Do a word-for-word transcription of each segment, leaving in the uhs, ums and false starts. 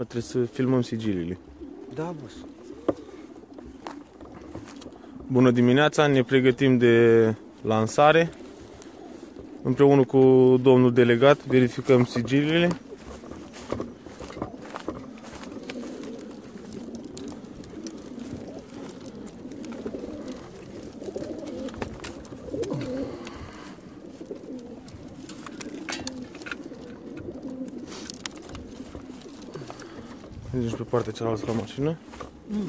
Trebuie să filmăm sigiliile. Da, boss. Bună dimineața, ne pregătim de lansare. Împreună cu domnul delegat verificăm sigiliile. Mergem pe partea cealaltă la mașină. Mm.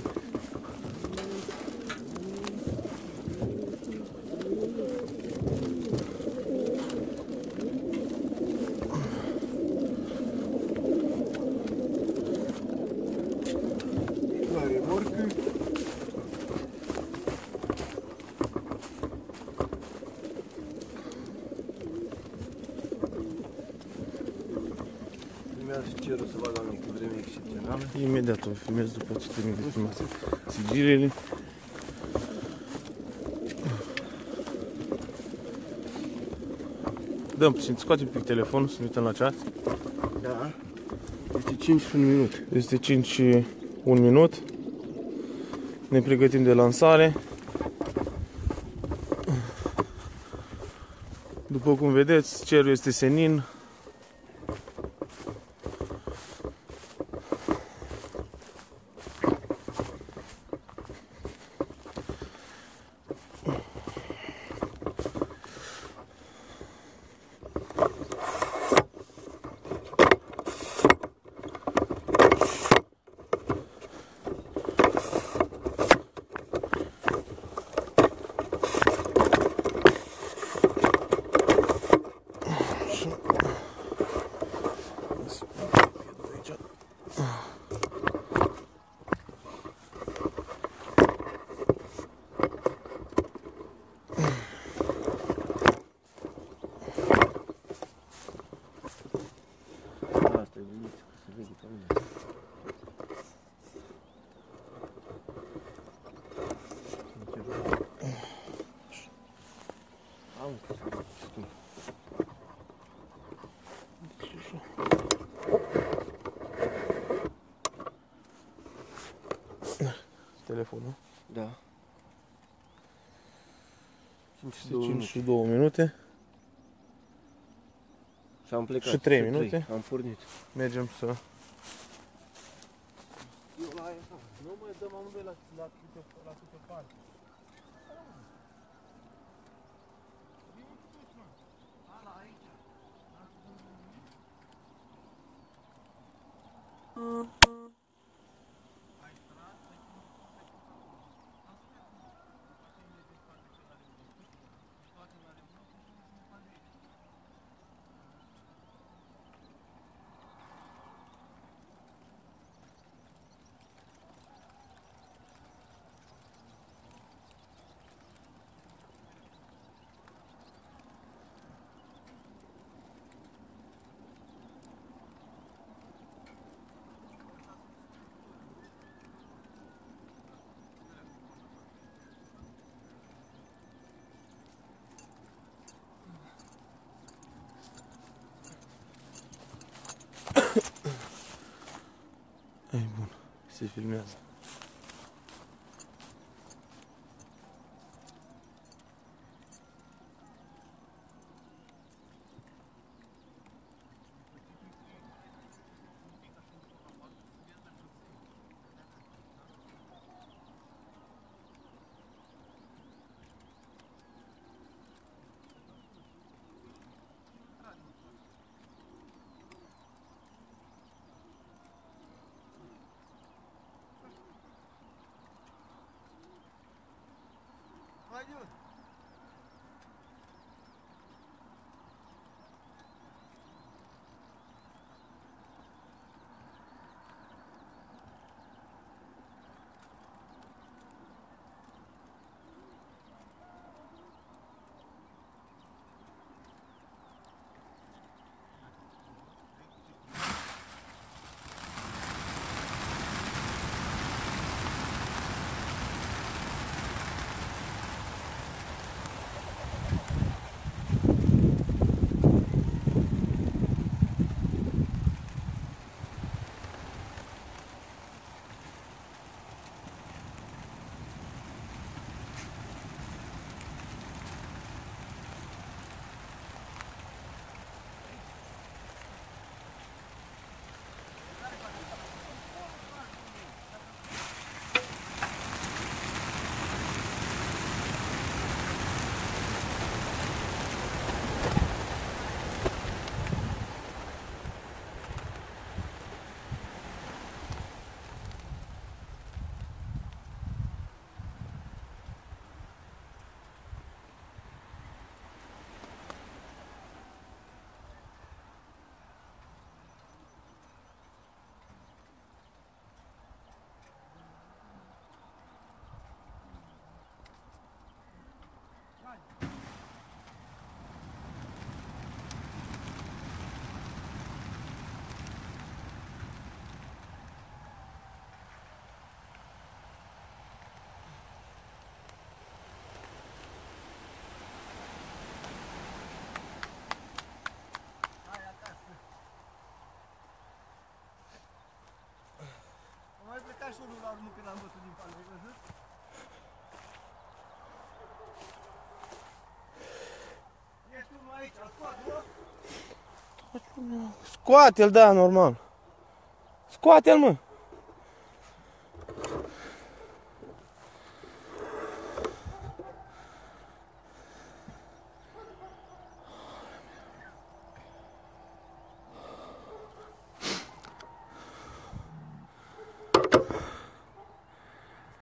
La remorcă. Filmează și cerul să vadă oamenii cu vreme excepțională. Imediat o filmez după ce termin de filmat sigiliile. Dăm puțin, scoate un pic telefonul să ne uităm la ceas. Da. Este cinci și un minut. Este cinci și un minut. Ne pregătim de lansare. După cum vedeți, cerul este senin. Telefonul. Da. cinci și două minute. Și am plecat. Și trei minute. Am pornit. Mergem să... Eu la aia, nu mai dăm amândoi la, la, la câte parte. Ei, bun, se filmează. Пойдет. l-am bătut din palme, ai văzut? Ești unul aici, îl scot, nu? Scoate-l, da, normal. Scoate-l, mă.